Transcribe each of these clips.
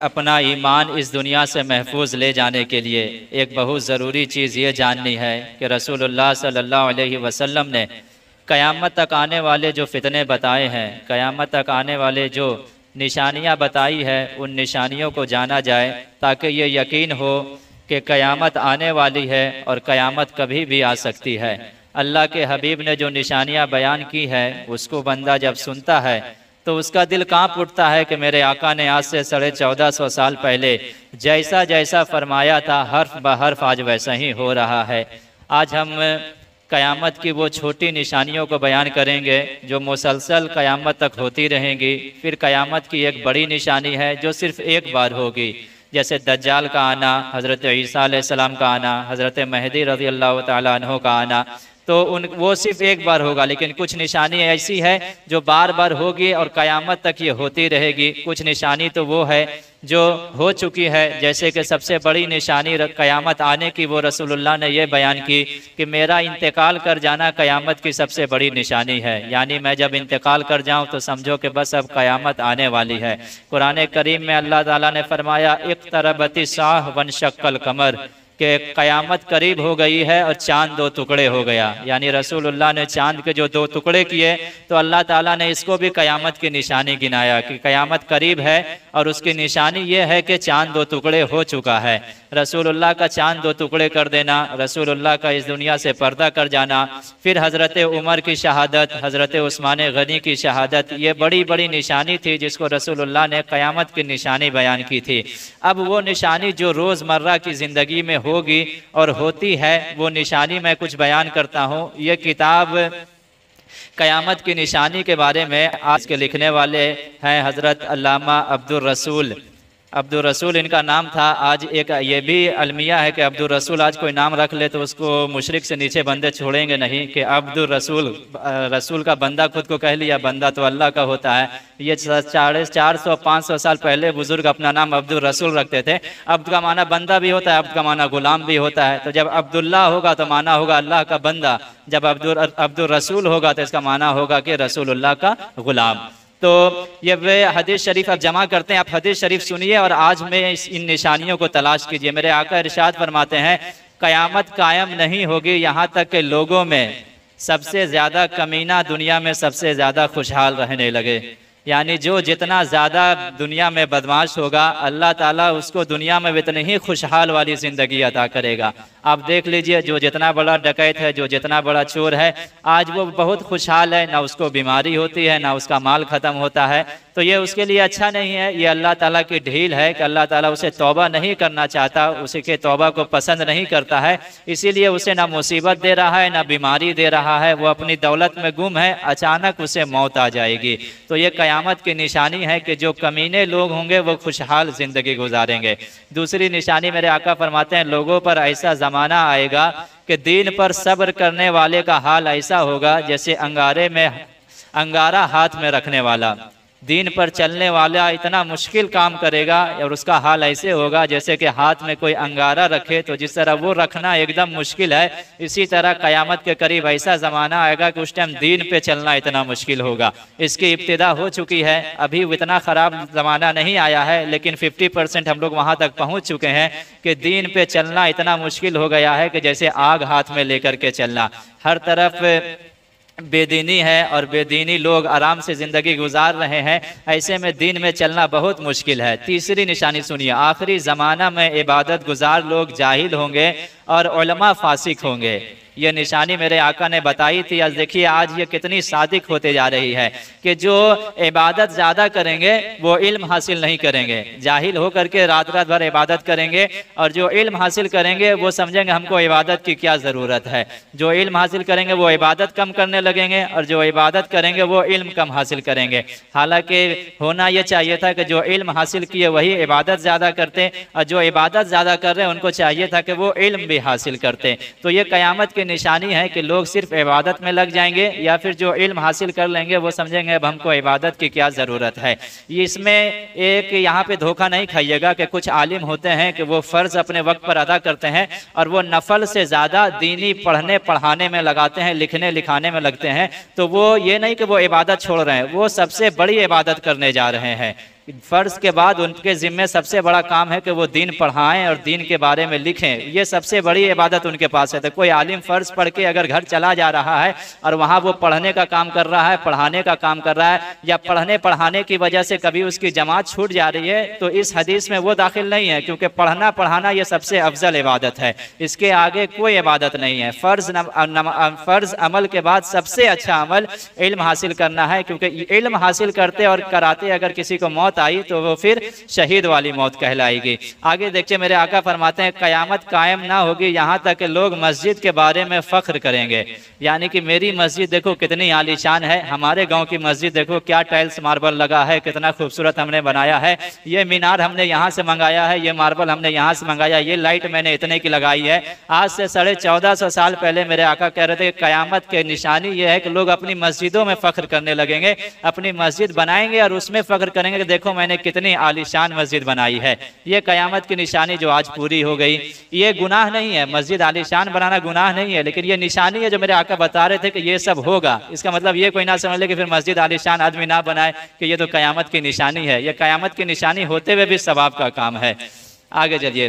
अपना ईमान इस दुनिया से महफूज ले जाने के लिए एक बहुत ज़रूरी चीज़ ये जाननी है कि रसूलुल्लाह सल्लल्लाहु अलैहि वसल्लम ने क़यामत तक आने वाले जो फितने बताए हैं, क़यामत तक आने वाले जो निशानियां बताई है, उन निशानियों को जाना जाए ताकि ये यकीन हो कि क़यामत आने वाली है और क़यामत कभी भी आ सकती है। अल्लाह के हबीब ने जो निशानियां बयान की है उसको बंदा जब सुनता है तो उसका दिल कांप उठता है कि मेरे आका ने आज से 1450 साल पहले जैसा जैसा फरमाया था हर्फ ब हर्फ आज वैसा ही हो रहा है। आज हम क़यामत की वो छोटी निशानियों को बयान करेंगे जो मुसलसल क़यामत तक होती रहेंगी। फिर क़यामत की एक बड़ी निशानी है जो सिर्फ़ एक बार होगी, जैसे दज्जाल का आना, हज़रत ईसा अलैहिस्सलाम का आना, हज़रत महदी रज़ी अल्लाह तआला अन्हु का आना, तो वो सिर्फ एक बार होगा। लेकिन कुछ निशानी ऐसी है जो बार बार होगी और क़यामत तक ये होती रहेगी। कुछ निशानी तो वो है जो हो चुकी है, जैसे कि सबसे बड़ी निशानी क़यामत आने की वो रसूलुल्लाह ने ये बयान की कि मेरा इंतकाल कर जाना क़यामत की सबसे बड़ी निशानी है। यानी मैं जब इंतकाल कर जाऊं तो समझो कि बस अब क़यामत आने वाली है। कुरान करीम में अल्लाह ताला ने फरमाया इक़्तरबति साह वनशक्कल कमर, कि क़यामत करीब हो गई है और चांद दो टुकड़े हो गया। यानी रसूलुल्लाह ने चांद के जो दो टुकड़े किए तो अल्लाह ताला ने इसको भी क़यामत की निशानी गिनाया कि क़यामत करीब है और उसकी निशानी ये है कि चांद दो टुकड़े हो चुका है। रसूलुल्लाह का चांद दो टुकड़े कर देना, रसूलुल्लाह का इस दुनिया से पर्दा कर जाना, फिर हज़रत उमर की शहादत, हज़रत उस्मान गनी की शहादत, ये बड़ी बड़ी निशानी थी जिसको रसूलुल्लाह ने क़यामत की निशानी बयान की थी। अब वो निशानी जो रोज़मर्रा की ज़िंदगी में होगी और होती है वो निशानी मैं कुछ बयान करता हूँ। ये किताब क़यामत की निशानी के बारे में आज के लिखने वाले हैं हज़रत अल्लामा अब्दुर रसूल इनका नाम था। आज एक ये भी अलमिया है कि अब्दुर रसूल आज कोई नाम रख ले तो उसको मुशरिक से नीचे बंदे छोड़ेंगे नहीं, कि अब्दुर रसूल का बंदा खुद को कह लिया, बंदा तो अल्लाह का होता है। ये 400-500 साल पहले बुजुर्ग अपना नाम अब्दुर रसूल रखते थे। अब्द का माना बंदा भी होता है, अब्द का माना गुलाम भी होता है। तो जब अब्दुल्ला होगा तो माना होगा अल्लाह का बंदा, जब अब्दुर रसूल होगा तो इसका माना होगा कि रसूलुल्लाह का गुलाम। तो ये वे हदीस शरीफ आप जमा करते हैं, आप हदीस शरीफ सुनिए और आज में इन निशानियों को तलाश कीजिए। मेरे आका इरशाद फरमाते हैं क़यामत कायम नहीं होगी यहाँ तक कि लोगों में सबसे ज़्यादा कमीना दुनिया में सबसे ज़्यादा खुशहाल रहने लगे। यानी जो जितना ज़्यादा दुनिया में बदमाश होगा अल्लाह ताला उसको दुनिया में इतनी ही खुशहाल वाली ज़िंदगी अता करेगा। आप देख लीजिए जो जितना बड़ा डकैत है, जो जितना बड़ा चोर है, आज वो बहुत खुशहाल है, ना उसको बीमारी होती है, ना उसका माल ख़त्म होता है। तो ये उसके लिए अच्छा नहीं है, ये अल्लाह ताला की ढील है कि अल्लाह ताला उसे तौबा नहीं करना चाहता, उसके तौबा को पसंद नहीं करता है, इसीलिए उसे ना मुसीबत दे रहा है ना बीमारी दे रहा है। वो अपनी दौलत में गुम है, अचानक उसे मौत आ जाएगी। तो ये क़यामत की निशानी है कि जो कमीने लोग होंगे वो खुशहाल ज़िंदगी गुजारेंगे। दूसरी निशानी मेरे आका फरमाते हैं लोगों पर ऐसा ज़माना आएगा कि दीन पर सब्र करने वाले का हाल ऐसा होगा जैसे अंगारे में अंगारा हाथ में रखने वाला। दीन पर चलने वाला इतना मुश्किल काम करेगा और उसका हाल ऐसे होगा जैसे कि हाथ में कोई अंगारा रखे, तो जिस तरह वो रखना एकदम मुश्किल है, इसी तरह क़यामत के करीब ऐसा ज़माना आएगा कि उस टाइम दीन पे चलना इतना मुश्किल होगा। इसकी इब्तिदा हो चुकी है, अभी इतना ख़राब ज़माना नहीं आया है, लेकिन 50% हम लोग वहाँ तक पहुँच चुके हैं कि दीन पे चलना इतना मुश्किल हो गया है कि जैसे आग हाथ में लेकर के चलना। हर तरफ बेदीनी है और बेदीनी लोग आराम से ज़िंदगी गुजार रहे हैं, ऐसे में दीन में चलना बहुत मुश्किल है। तीसरी निशानी सुनिए, आखिरी ज़माना में इबादत गुजार लोग जाहिल होंगे और उलमा फासिक होंगे। ये निशानी मेरे आका ने बताई थी। आज देखिए आज ये कितनी सादिक होते जा रही है कि जो इबादत ज़्यादा करेंगे वो इल्म हासिल नहीं करेंगे, जाहिल हो करके रात रात भर इबादत करेंगे, और जो इल्म हासिल करेंगे वो समझेंगे हमको इबादत की क्या ज़रूरत है। जो इल्म हासिल करेंगे वो इबादत कम करने लगेंगे और जो इबादत करेंगे वो इल्म कम हासिल करेंगे। हालांकि होना ये चाहिए था कि जो इल्म हासिल किए वही इबादत ज़्यादा करते, और जो इबादत ज़्यादा कर रहे हैं उनको चाहिए था कि वो इल्म भी हासिल करते। तो ये क़यामत निशानी है कि लोग सिर्फ इबादत में लग जाएंगे, या फिर जो इल्म हासिल कर लेंगे वो समझेंगे अब हमको इबादत की क्या ज़रूरत है। ये इसमें एक यहाँ पे धोखा नहीं खाइएगा कि कुछ आलिम होते हैं कि वो फ़र्ज़ अपने वक्त पर अदा करते हैं और वो नफल से ज़्यादा दीनी पढ़ने पढ़ाने में लगाते हैं, लिखने लिखाने में लगते हैं। तो वो ये नहीं कि वो इबादत छोड़ रहे हैं, वो सबसे बड़ी इबादत करने जा रहे हैं। फ़र्ज़ के बाद उनके ज़िम्मे सबसे बड़ा काम है कि वो दीन पढ़ाएं और दीन के बारे में लिखें। ये सबसे बड़ी इबादत उनके पास है। तो कोई आलिम फ़र्ज़ पढ़ के अगर घर चला जा रहा है और वहाँ वो पढ़ने का काम कर रहा है, पढ़ाने का काम कर रहा है, या पढ़ने पढ़ाने की वजह से कभी उसकी जमात छूट जा रही है, तो इस हदीस में वो दाखिल नहीं है, क्योंकि पढ़ना पढ़ाना ये सबसे अफजल इबादत है। इसके आगे कोई इबादत नहीं है। फ़र्ज़ अमल के बाद सबसे अच्छा अमल इल्म हासिल करना है, क्योंकि इल्म हासिल करते और कराते अगर किसी को मौत आई तो वो फिर शहीद वाली मौत कहलाएगी। आगे देखिए मेरे आका फरमाते हैं क़यामत कायम ना होगी यहाँ तक कि लोग मस्जिद के बारे में फ़ख्र करेंगे, यानी कि मेरी मस्जिद देखो कितनी आलीशान है, हमारे गांव की मस्जिद देखो क्या टाइल्स मार्बल लगा है, कितना खूबसूरत हमने बनाया है, ये मीनार हमने यहाँ से मंगाया है, ये मार्बल हमने यहाँ से मंगाया, ये लाइट मैंने इतने की लगाई है। आज से 1450 साल पहले मेरे आका कह रहे थे क़यामत के निशानी ये है कि लोग अपनी मस्जिदों में फ़ख्र करने लगेंगे, अपनी मस्जिद बनाएंगे और उसमें फ़ख्र करेंगे कि देखो मैंने कितनी आलीशान मस्जिद बनाई है। ये क़यामत की निशानी जो आज पूरी हो गई। ये गुनाह नहीं है, मस्जिद आलीशान बनाना गुनाह नहीं है, लेकिन ये निशानी है जो मेरे आका बता रहे थे कि ये सब होगा। इसका मतलब ये कोई ना समझ ले कि फिर मस्जिद आलीशान आदमी ना बनाए कि ये तो क़यामत की निशानी है। ये क़यामत की निशानी होते हुए भी सवाब का काम है। आगे चलिए,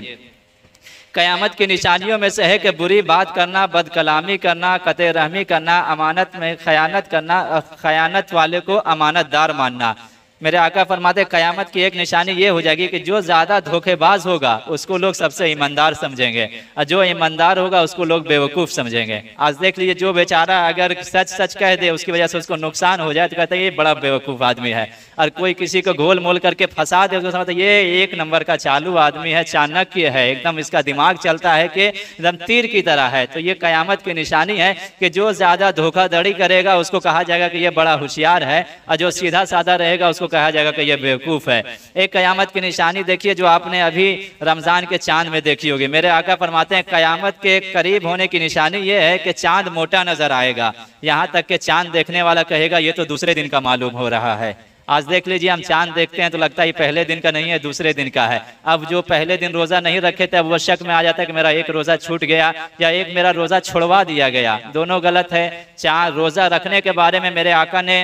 क़यामत की निशानियों में से है कि बुरी बात करना, बदकलामी करना, कते रहमी करना, अमानत में खयानत करना, खयानत वाले को अमानतदार मानना। मेरे आका फरमाते क़यामत की एक निशानी ये हो जाएगी कि जो ज़्यादा धोखेबाज होगा उसको लोग सबसे ईमानदार समझेंगे, और जो ईमानदार होगा उसको लोग बेवकूफ़ समझेंगे। आज देख लीजिए, जो बेचारा अगर सच सच कह दे उसकी वजह से उसको नुकसान हो जाए तो कहते हैं ये बड़ा बेवकूफ़ आदमी है, और कोई किसी को घोल मोल करके फंसा दे उसको समझते ये एक नंबर का चालू आदमी है, चाणक्य है, एकदम इसका दिमाग चलता है कि एकदम तीर की तरह है। तो ये क़यामत की निशानी है कि जो ज़्यादा धोखाधड़ी करेगा उसको कहा जाएगा कि ये बड़ा होशियार है, और जो सीधा साधा रहेगा उसको कहा जाएगा कि ये बेवकूफ़ है। एक क़यामत की निशानी देखिए जो आपने अभी रमज़ान के चांद में देखी होगी। मेरे आका फरमाते हैं क़यामत के करीब होने की निशानी ये है कि चांद मोटा नजर आएगा, यहाँ तक कि चांद देखने वाला कहेगा ये तो दूसरे दिन का मालूम हो रहा है। आज देख लीजिए, हम चांद देखते हैं तो लगता है ये पहले दिन का नहीं है, दूसरे दिन का है। अब जो पहले दिन रोज़ा नहीं रखे थे अब वो शक में आ जाता है कि मेरा एक रोज़ा छूट गया या एक मेरा रोज़ा छुड़वा दिया गया। दोनों गलत है। चांद रोज़ा रखने के बारे में मेरे आका ने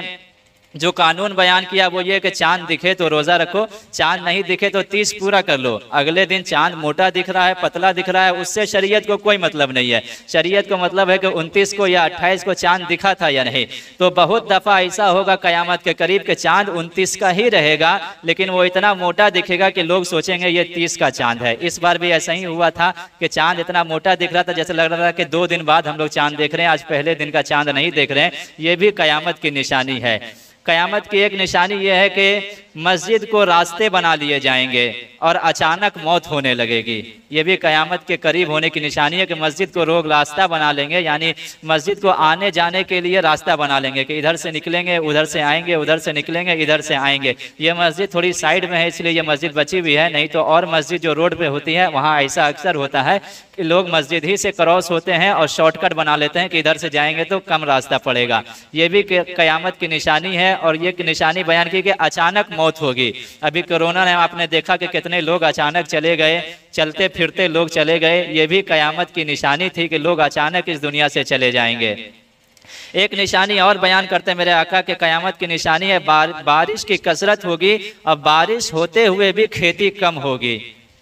जो कानून बयान किया वो ये कि चांद दिखे तो रोज़ा रखो, चांद नहीं दिखे तो 30 पूरा कर लो। अगले दिन चांद मोटा दिख रहा है, पतला दिख रहा है, उससे शरीयत को कोई मतलब नहीं है। शरीयत को मतलब है कि 29 को या 28 को चांद दिखा था या नहीं। तो बहुत दफ़ा ऐसा होगा क़यामत के करीब के चांद 29 का ही रहेगा, लेकिन वो इतना मोटा दिखेगा कि लोग सोचेंगे ये 30 का चांद है। इस बार भी ऐसा ही हुआ था कि चांद इतना मोटा दिख रहा था जैसे लग रहा था कि 2 दिन बाद हम लोग चांद देख रहे हैं, आज पहले दिन का चांद नहीं देख रहे हैं। ये भी क़यामत की निशानी है। क़यामत की एक निशानी यह है कि मस्जिद को रास्ते बना लिए जाएंगे और अचानक मौत होने लगेगी। ये भी क़यामत के करीब होने की निशानी है कि मस्जिद को लोग रास्ता बना लेंगे, यानी मस्जिद को आने जाने के लिए रास्ता बना लेंगे कि इधर से निकलेंगे उधर से आएंगे, उधर से निकलेंगे इधर से आएंगे। ये मस्जिद थोड़ी साइड में है इसलिए ये मस्जिद बची हुई है, नहीं तो और मस्जिद जो रोड पे होती है वहाँ ऐसा अक्सर होता है कि लोग मस्जिद ही से क्रॉस होते हैं और शॉर्टकट बना लेते हैं कि इधर से जाएंगे तो कम रास्ता पड़ेगा। ये भी क़यामत की निशानी है। और ये निशानी बयान की कि अचानक मौत होगी। अभी कोरोना ने आपने देखा कि कितने लोग अचानक चले गए, चलते फिरते लोग चले गए। ये भी क़यामत की निशानी थी कि लोग अचानक इस दुनिया से चले जाएंगे। एक निशानी और बयान करते मेरे आका के क़यामत की निशानी है बारिश की कसरत होगी, और बारिश होते हुए भी खेती कम होगी,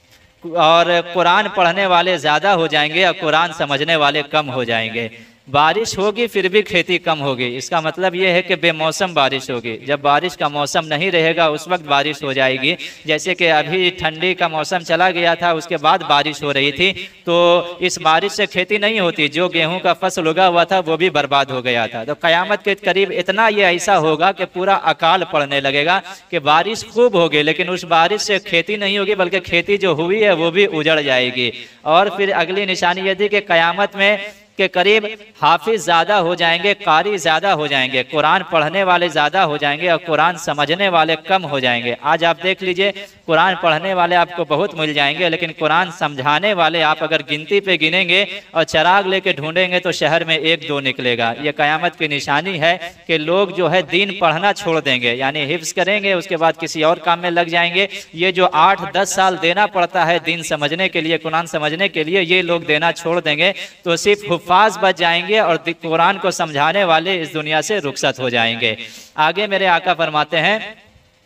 और कुरान पढ़ने वाले ज़्यादा हो जाएंगे और कुरान समझने वाले कम हो जाएंगे। बारिश होगी फिर भी खेती कम होगी। इसका मतलब ये है कि बेमौसम बारिश होगी। जब बारिश का मौसम नहीं रहेगा उस वक्त बारिश हो जाएगी। जैसे कि अभी ठंडी का मौसम चला गया था, उसके बाद बारिश हो रही थी, तो इस बारिश से खेती नहीं होती। जो गेहूं का फसल उगा हुआ था वो भी बर्बाद हो गया था। तो क़यामत के करीब इतना ये ऐसा होगा कि पूरा अकाल पड़ने लगेगा कि बारिश खूब होगी, लेकिन उस बारिश से खेती नहीं होगी, बल्कि खेती जो हुई है वो भी उजड़ जाएगी। और फिर अगली निशानी ये थी कि क़यामत में के करीब हाफिज ज़्यादा हो जाएंगे, कारी ज़्यादा हो जाएंगे, कुरान पढ़ने वाले ज़्यादा हो जाएंगे और कुरान समझने वाले कम हो जाएंगे। आज आप देख लीजिए, कुरान पढ़ने वाले आपको बहुत मिल जाएंगे, लेकिन कुरान समझाने वाले आप अगर गिनती पे गिनेंगे और चराग लेके ढूंढेंगे तो शहर में 1-2 निकलेगा। ये क़यामत की निशानी है कि लोग जो है दीन पढ़ना छोड़ देंगे, यानी हिफ्ज़ करेंगे, उसके बाद किसी और काम में लग जाएंगे। ये जो 8-10 साल देना पड़ता है दीन समझने के लिए, कुरान समझने के लिए, ये लोग देना छोड़ देंगे तो सिर्फ हुफ़ाज़ बच जाएंगे और कुरान को समझाने वाले इस दुनिया से रुखसत हो जाएंगे। आगे मेरे आका फरमाते हैं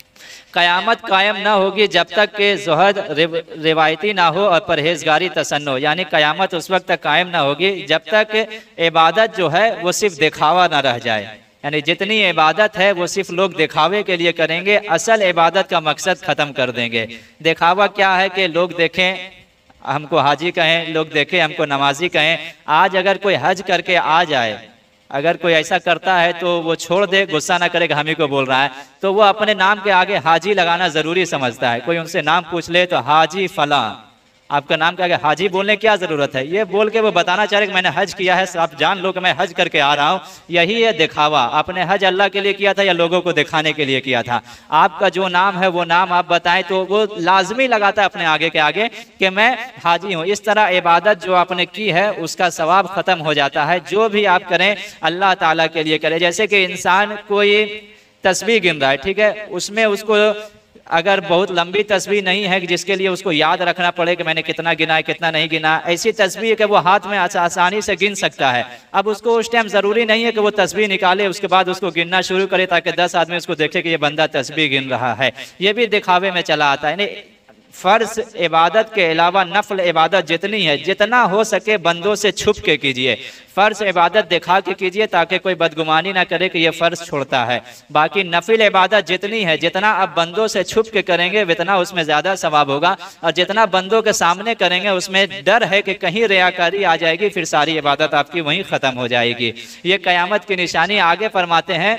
क़यामत कायम ना होगी जब तक कि ज़ुहद रिवायती ना हो और परहेजगारी तसन्नो, यानी क़यामत उस वक्त तक कायम ना होगी जब तक इबादत जो है वो सिर्फ दिखावा ना रह जाए। यानी जितनी इबादत है वो सिर्फ लोग दिखावे के लिए करेंगे, असल इबादत का मकसद ख़त्म कर देंगे। दिखावा क्या है कि लोग देखें हमको हाजी कहें, लोग देखें हमको नमाजी कहें। आज अगर कोई हज करके आ जाए, अगर कोई ऐसा करता है तो वो छोड़ दे, गुस्सा ना करेगा हम ही को बोल रहा है, तो वो अपने नाम के आगे हाजी लगाना ज़रूरी समझता है। कोई उनसे नाम पूछ ले तो हाजी फला, आपका नाम के आगे हाजी बोलने क्या ज़रूरत है? ये बोल के वो बताना चाह रहे कि मैंने हज किया है, आप जान लो कि मैं हज करके आ रहा हूँ। यही है दिखावा। आपने हज अल्लाह के लिए किया था या लोगों को दिखाने के लिए किया था? आपका जो नाम है वो नाम आप बताएं तो वो लाजमी लगाता है अपने आगे के आगे कि मैं हाजी हूँ। इस तरह इबादत जो आपने की है उसका सवाब ख़त्म हो जाता है। जो भी आप करें अल्लाह ताला के लिए करें। जैसे कि इंसान कोई तस्बीह गिन रहा है, ठीक है, उसमें उसको अगर बहुत लंबी तस्बीह नहीं है कि जिसके लिए उसको याद रखना पड़े कि मैंने कितना गिना है कितना नहीं गिना, ऐसी तस्बीह है कि वो हाथ में आसानी से गिन सकता है। अब उसको उस टाइम ज़रूरी नहीं है कि वो तस्बीह निकाले उसके बाद उसको गिनना शुरू करे ताकि 10 आदमी उसको देखे कि ये बंदा तस्बीह गिन रहा है। ये भी दिखावे में चला आता है। फ़र्ज इबादत के अलावा नफल इबादत जितनी है, जितना हो सके बंदों से छुप के कीजिए। फ़र्ज इबादत दिखा के कीजिए ताकि कोई बदगुमानी ना करे कि ये फ़र्ज छोड़ता है। बाकी नफिल इबादत जितनी है, जितना आप बंदों से छुप के करेंगे उतना उसमें ज़्यादा सवाब होगा, और जितना बंदों के सामने करेंगे उसमें डर है कि कहीं रियाकारी आ जाएगी, फिर सारी इबादत आपकी वहीं ख़त्म हो जाएगी। ये क़यामत की निशानी आगे फरमाते हैं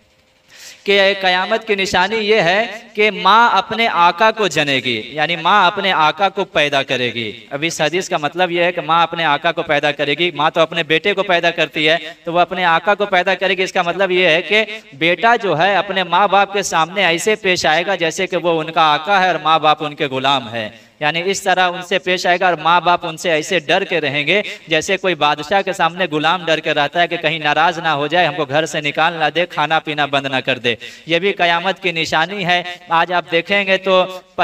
कि क़यामत की निशानी ये है कि माँ अपने आका को जनेगी, यानी माँ अपने आका को पैदा करेगी। अब इस हदीस का मतलब ये है कि माँ अपने आका को पैदा करेगी। माँ तो अपने बेटे को पैदा करती है, तो वो अपने आका को पैदा करेगी। इसका मतलब ये है कि बेटा जो है अपने माँ बाप के सामने ऐसे पेश आएगा जैसे कि वो उनका आका है और माँ बाप उनके गुलाम है। यानी इस तरह उनसे पेश आएगा और माँ बाप उनसे ऐसे डर के रहेंगे जैसे कोई बादशाह के सामने गुलाम डर के रहता है कि कहीं नाराज ना हो जाए, हमको घर से निकाल ना दे, खाना पीना बंद ना कर दे। ये भी क़यामत की निशानी है। आज आप देखेंगे तो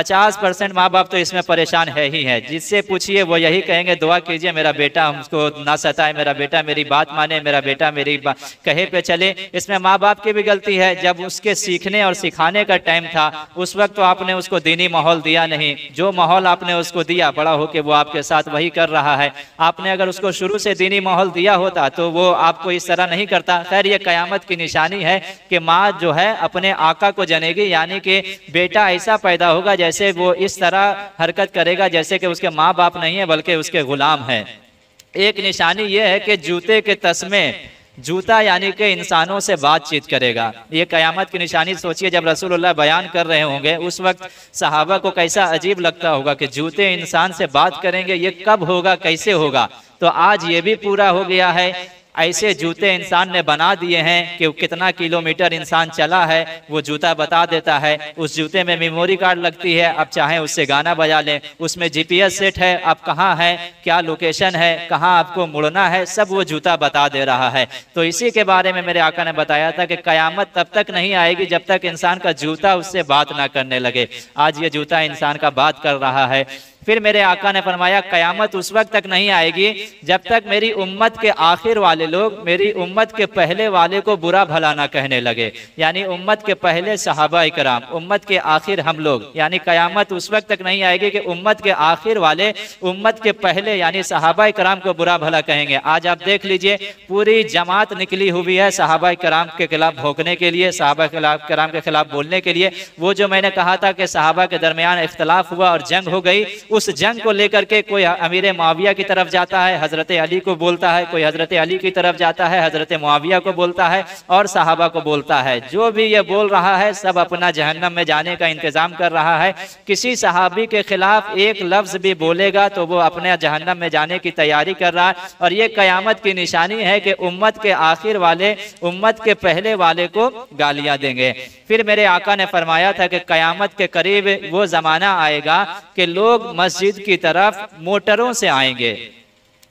50% माँ बाप तो इसमें परेशान है ही है। जिससे पूछिए वो यही कहेंगे दुआ कीजिए मेरा बेटा हमको ना सताए, मेरा बेटा मेरी बात माने, मेरा बेटा मेरी कहे पे चले। इसमें माँ बाप की भी गलती है। जब उसके सीखने और सिखाने का टाइम था उस वक्त तो आपने उसको दीनी माहौल दिया नहीं। जो माहौल आपने उसको दिया बड़ा होके वो आपके साथ वही कर रहा है। आपने अगर उसको शुरू से दीनी माहौल दिया होता तो वो आपको इस तरह नहीं करता। खैर ये क़यामत की निशानी है कि माँ जो है अपने आका को जनेगी, यानी कि बेटा ऐसा पैदा होगा जैसे वो इस तरह हरकत करेगा जैसे कि उसके माँ बाप नहीं है बल्कि उसके गुलाम है। एक निशानी ये है कि जूते के तस्मे, जूता यानी कि इंसानों से बातचीत करेगा। ये क़यामत की निशानी सोचिए, जब रसूलुल्लाह बयान कर रहे होंगे उस वक्त सहाबा को कैसा अजीब लगता होगा कि जूते इंसान से बात करेंगे, ये कब होगा, कैसे होगा। तो आज ये भी पूरा हो गया है। ऐसे जूते इंसान ने बना दिए हैं कि कितना किलोमीटर इंसान चला है वो जूता बता देता है। उस जूते में मेमोरी कार्ड लगती है, अब चाहें उससे गाना बजा लें। उसमें GPS सेट है, आप कहाँ हैं, क्या लोकेशन है, कहाँ आपको मुड़ना है, सब वो जूता बता दे रहा है। तो इसी के बारे में मेरे आका ने बताया था कि क़यामत तब तक नहीं आएगी जब तक इंसान का जूता उससे बात ना करने लगे। आज ये जूता इंसान का बात कर रहा है। फिर मेरे आका ने फरमाया क़यामत उस वक्त तक नहीं आएगी जब तक मेरी उम्मत के आखिर वाले लोग मेरी उम्मत के पहले वाले को बुरा भला ना कहने लगे। यानी उम्मत के पहले सहाबा इकराम, उम्मत के आखिर हम लोग। यानी क़यामत उस वक्त तक नहीं आएगी कि उम्मत के आखिर वाले उम्मत के पहले यानी सहाबा इकराम को बुरा भला कहेंगे। आज आप देख लीजिए पूरी जमात निकली हुई है सहाबा इकराम के खिलाफ भोंकने के लिए, सहाबा इकराम के खिलाफ बोलने के लिए। वो जो मैंने कहा था कि सहाबा के दरमियान इख्तलाफ हुआ और जंग हो गई, उस जंग को लेकर के कोई अमीर मुआविया की तरफ जाता है, हजरत अली को बोलता है, कोई हजरत अली की तरफ जाता है, हजरत मुआविया को बोलता है और सहाबा को बोलता है। जो भी ये बोल रहा है सब अपना जहन्नम में जाने का इंतजाम कर रहा है। किसी सहाबी के खिलाफ एक लफ्ज भी बोलेगा तो वो अपने जहन्नम में जाने की तैयारी कर रहा है। और ये क़यामत की निशानी है कि उम्मत के आखिर वाले उम्मत के पहले वाले को गालियां देंगे। फिर मेरे आका ने फरमाया था कि क़यामत के करीब वो ज़माना आएगा कि लोग मस्जिद की तरफ मोटरों से आएंगे।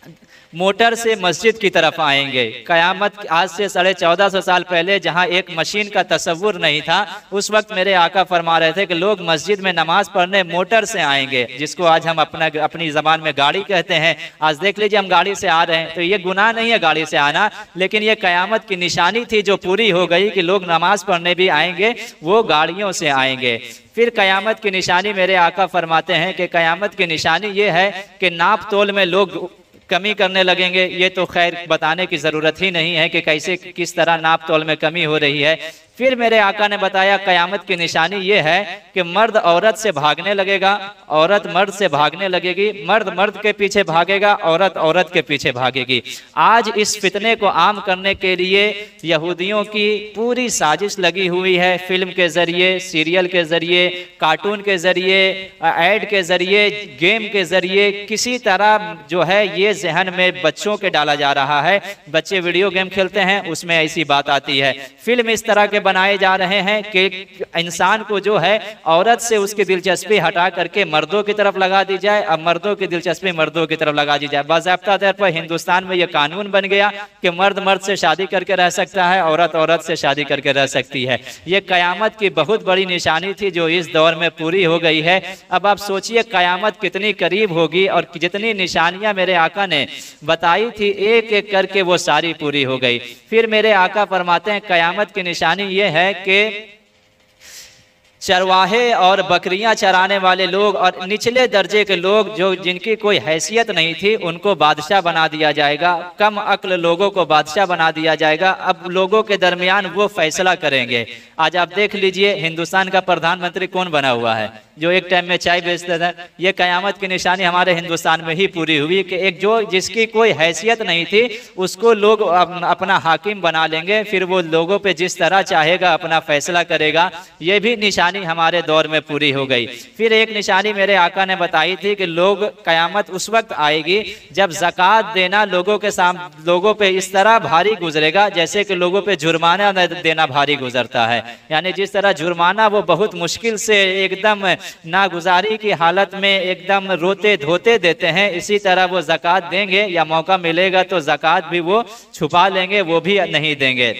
मोटर से मस्जिद की तरफ आएंगे। कयामत आज से 1450 साल पहले जहां एक मशीन का तस्वुर नहीं था, उस वक्त मेरे आका फरमा रहे थे कि लोग मस्जिद में नमाज पढ़ने मोटर से आएंगे, जिसको आज हम अपनी जबान में गाड़ी कहते हैं। आज देख लीजिए हम गाड़ी से आ रहे हैं, तो ये गुनाह नहीं है गाड़ी से आना, लेकिन ये कयामत की निशानी थी जो पूरी हो गई कि लोग नमाज पढ़ने भी आएंगे, वो गाड़ियों से आएंगे। फिर कयामत की निशानी मेरे आका फरमाते हैं कि कयामत की निशानी ये है कि नाप तोल में लोग कमी करने लगेंगे। ये तो खैर बताने की ज़रूरत ही नहीं है कि कैसे किस तरह नाप तोल में कमी हो रही है। फिर मेरे आका ने बताया कयामत की निशानी ये है कि मर्द औरत से भागने लगेगा, औरत मर्द से भागने लगेगी, मर्द मर्द के पीछे भागेगा, औरत औरत के पीछे भागेगी। आज इस फितने को आम करने के लिए यहूदियों की पूरी साजिश लगी हुई है। फिल्म के जरिए, सीरियल के जरिए, कार्टून के जरिए, ऐड के जरिए, गेम के जरिए, किसी तरह जो है ये जहन में बच्चों के डाला जा रहा है। बच्चे वीडियो गेम खेलते हैं, उसमें ऐसी बात आती है। फिल्म इस तरह के बनाए जा रहे हैं कि इंसान को जो है औरत से उसकी दिलचस्पी हटा करके मर्दों की तरफ लगा दी जाए, अब मर्दों की दिलचस्पी मर्दों की तरफ लगा दी जाए। बाज़ाब्ता तौर पर हिंदुस्तान में यह कानून बन गया कि मर्द मर्द से शादी करके रह सकता है, औरत औरत से शादी करके रह सकती है। यह कयामत की बहुत बड़ी निशानी थी जो इस दौर में पूरी हो गई है। अब आप सोचिए कयामत कितनी करीब होगी और जितनी निशानियां मेरे आका ने बताई थी एक एक करके वो सारी पूरी हो गई। फिर मेरे आका फरमाते हैं कयामत की निशानी ये है कि चरवाहे और बकरियां चराने वाले लोग और निचले दर्जे के लोग जो जिनकी कोई हैसियत नहीं थी उनको बादशाह बना दिया जाएगा, कम अक्ल लोगों को बादशाह बना दिया जाएगा। अब लोगों के दरमियान वो फैसला करेंगे। आज आप देख लीजिए हिंदुस्तान का प्रधानमंत्री कौन बना हुआ है, जो एक टाइम में चाय बेचता था। ये कयामत की निशानी हमारे हिंदुस्तान में ही पूरी हुई कि एक जो जिसकी कोई हैसियत नहीं थी उसको लोग अपना हाकिम बना लेंगे, फिर वो लोगों पे जिस तरह चाहेगा अपना फैसला करेगा। ये भी निशानी हमारे दौर में पूरी हो गई। फिर एक निशानी मेरे आका ने बताई थी कि लोग कयामत उस वक्त आएगी जब ज़कात देना लोगों पे इस तरह भारी गुजरेगा जैसे कि लोगों पे जुर्माना देना भारी गुजरता है। यानी जिस तरह जुर्माना वो बहुत मुश्किल से एकदम नागुजारी की हालत में एकदम रोते धोते देते हैं, इसी तरह वो ज़कात देंगे या मौका मिलेगा तो ज़कात भी वो छुपा लेंगे, वो भी नहीं देंगे।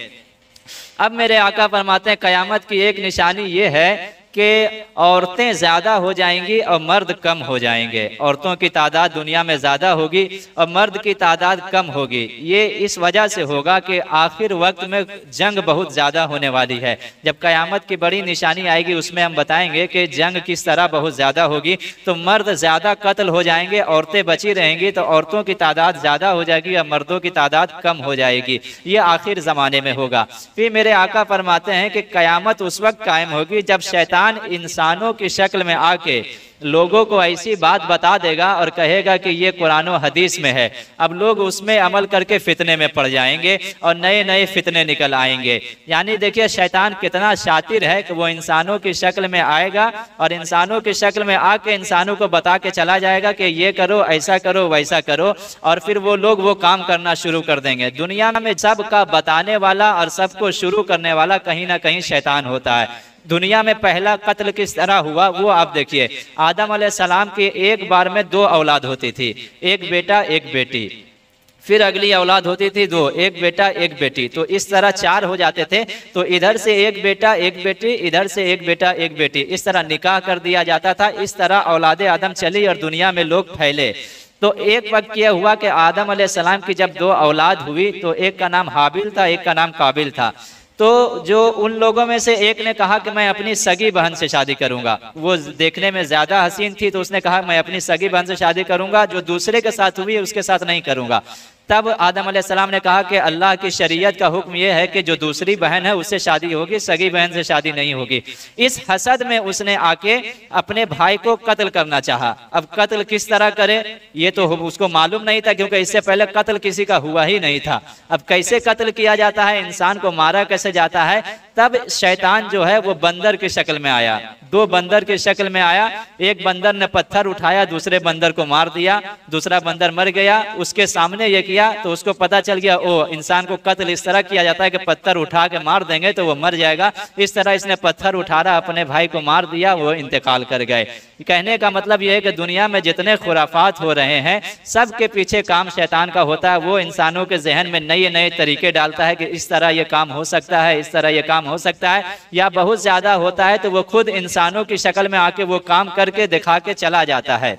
अब मेरे आका फरमाते हैं कयामत की एक निशानी ये है कि औरतें ज़्यादा हो जाएंगी और मर्द कम हो जाएंगे। औरतों की तादाद दुनिया में ज़्यादा होगी और मर्द की तादाद कम होगी। ये इस वजह से होगा कि आखिर वक्त में जंग बहुत ज़्यादा होने वाली है। जब क़यामत की बड़ी निशानी आएगी उसमें हम बताएंगे कि जंग किस तरह बहुत ज़्यादा होगी। तो मर्द ज़्यादा कत्ल हो जाएंगे, औरतें बची रहेंगी, तो औरतों की तादाद ज़्यादा हो जाएगी और मर्दों की तादाद कम हो जाएगी। ये आखिर ज़माने में होगा। फिर मेरे आका फरमाते हैं कि क़यामत उस वक्त कायम होगी जब शैतान इंसानों की शक्ल में आके लोगों को ऐसी बात बता देगा और कहेगा कि ये कुरान और हदीस में है। अब लोग उसमें अमल करके फितने में पड़ जाएंगे और नए नए फितने निकल आएंगे। यानी देखिए शैतान कितना शातिर है कि वो इंसानों की शक्ल में आएगा और इंसानों की शक्ल में आके इंसानों को बता के चला जाएगा कि ये करो, ऐसा करो, वैसा करो, और फिर वो लोग वो काम करना शुरू कर देंगे। दुनिया में सबका बताने वाला और सबको शुरू करने वाला कहीं ना कहीं शैतान होता है। दुनिया में पहला कत्ल किस तरह हुआ वो आप देखिए। आदम अलैहिस्सलाम की एक बार में 2 औलाद होती थी, एक बेटा एक बेटी। फिर अगली औलाद होती थी 2, एक बेटा एक बेटी। तो इस तरह 4 हो जाते थे। तो इधर से एक बेटा एक बेटी, इधर से एक बेटा एक बेटी, इस तरह निकाह कर दिया जाता था। इस तरह औलादे आदम चली और दुनिया में लोग फैले। तो एक वक्त यह हुआ कि आदम अलैहिस्सलाम की जब 2 औलाद हुई तो एक का नाम हाबिल था, एक का नाम काबिल था। तो जो उन लोगों में से एक ने कहा कि मैं अपनी सगी बहन से शादी करूंगा। वो देखने में ज्यादा हसीन थी तो उसने कहा मैं अपनी सगी बहन से शादी करूंगा, जो दूसरे के साथ हुई उसके साथ नहीं करूंगा। तब आदम अलैहिस्सलाम ने कहा कि अल्लाह की शरीयत का हुक्म यह है कि जो दूसरी बहन है उससे शादी होगी, सगी बहन से शादी नहीं होगी। इस हसद में उसने आके अपने भाई को कत्ल करना चाहा। अब कत्ल किस तरह करे ये तो उसको मालूम नहीं था, क्योंकि इससे पहले कत्ल किसी का हुआ ही नहीं था। अब कैसे कत्ल किया जाता है, इंसान को मारा कैसे जाता है। तब शैतान जो है वो बंदर की शक्ल में आया, 2 बंदर की शक्ल में आया। एक बंदर ने पत्थर उठाया, दूसरे बंदर को मार दिया, दूसरा बंदर मर गया। उसके सामने ये किया दिया तो उसको पता चल गया ओ इंसान को कत्ल इस तरह किया जाता है कि पत्थर उठा के मार देंगे तो वो मर जाएगा। इस तरह इसने पत्थर उठाया, अपने भाई को मार दिया, वो इंतकाल कर गए। कहने का मतलब यह है कि दुनिया में जितने खुराफात हो रहे हैं सब के पीछे काम शैतान का होता है। वो इंसानों के जहन में नए नए तरीके डालता है कि इस तरह ये काम हो सकता है, इस तरह ये काम हो सकता है, या बहुत ज्यादा होता है तो वो खुद इंसानों की शक्ल में आके वो काम करके दिखा के चला जाता है।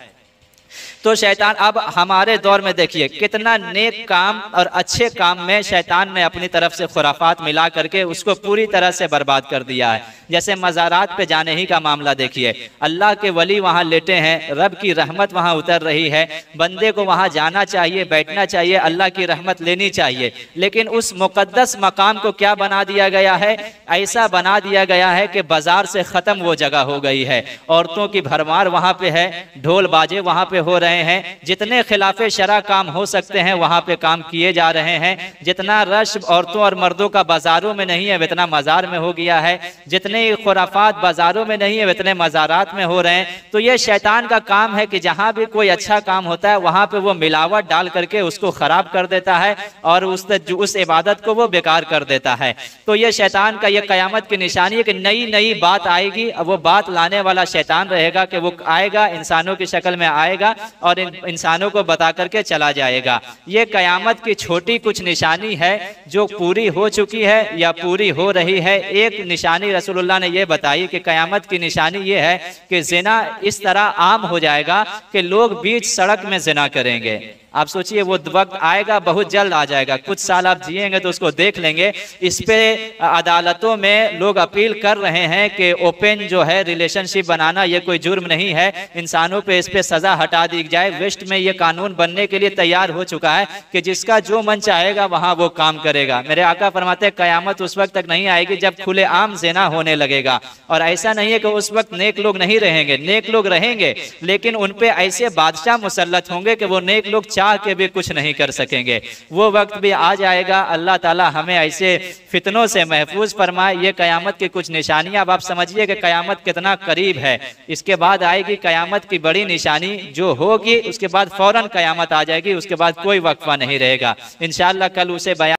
तो शैतान अब हमारे दौर में देखिए कितना नेक काम और अच्छे काम में शैतान ने अपनी तरफ से खुराफात मिला करके उसको पूरी तरह से बर्बाद कर दिया है। जैसे मज़ारात पे जाने ही का मामला देखिए, अल्लाह के वली वहाँ लेटे हैं, रब की रहमत वहाँ उतर रही है, बंदे को वहाँ जाना चाहिए, बैठना चाहिए, अल्लाह की रहमत लेनी चाहिए, लेकिन उस मुकद्दस मकाम को क्या बना दिया गया है? ऐसा बना दिया गया है कि बाजार से ख़त्म वो जगह हो गई है। औरतों की भरमार वहाँ पे है, ढोल बाजे वहाँ पे हो रहे हैं, जितने खिलाफे शरा काम हो सकते हैं वहाँ पे काम किए जा रहे हैं। जितना रश औरतों और मर्दों का बाजारों में नहीं है उतना मज़ार में हो गया है, जितने खुराफात बाजारों में नहीं है उतने मज़ारात में हो रहे हैं। तो ये शैतान का काम है कि जहाँ भी कोई अच्छा काम होता है वहाँ पे वो मिलावट डाल करके उसको ख़राब कर देता है और उस इबादत को वो बेकार कर देता है। तो ये शैतान का ये क़यामत की निशानी है कि नई नई बात आएगी, वो बात लाने वाला शैतान रहेगा कि वो आएगा, इंसानों की शक्ल में आएगा और इंसानों को बता करके चला जाएगा। ये क़यामत की छोटी कुछ निशानी है जो पूरी हो चुकी है या पूरी हो रही है। एक निशानी रसूलुल्लाह ने ये बताई कि क़यामत की निशानी ये है कि ज़िना इस तरह आम हो जाएगा कि लोग बीच सड़क में ज़िना करेंगे। आप सोचिए वो वक्त आएगा, बहुत जल्द आ जाएगा, कुछ साल आप जिएंगे तो उसको देख लेंगे। इस पे अदालतों में लोग अपील कर रहे हैं कि ओपन जो है रिलेशनशिप बनाना ये कोई जुर्म नहीं है, इंसानों पे इस पे सज़ा हटा दी जाए। वेस्ट में ये कानून बनने के लिए तैयार हो चुका है कि जिसका जो मन चाहेगा वहाँ वो काम करेगा। मेरे आका फरमाते हैं क़यामत उस वक्त तक नहीं आएगी जब खुले आम ज़िना होने लगेगा। और ऐसा नहीं है कि उस वक्त नेक लोग नहीं रहेंगे, नेक लोग रहेंगे, लेकिन उन पे ऐसे बादशाह मुसल्लत होंगे कि वो नेक लोग चाह के भी कुछ नहीं कर सकेंगे। वो वक्त भी आ जाएगा। अल्लाह ताला हमें ऐसे फितनों से महफूज फरमाए। ये क़यामत की कुछ निशानियां। अब आप समझिए कि क़यामत कितना करीब है। इसके बाद आएगी क़यामत की बड़ी निशानी जो होगी, उसके बाद फौरन क़यामत आ जाएगी, उसके बाद कोई वक्फा नहीं रहेगा। इंशाअल्लाह कल उसे बयान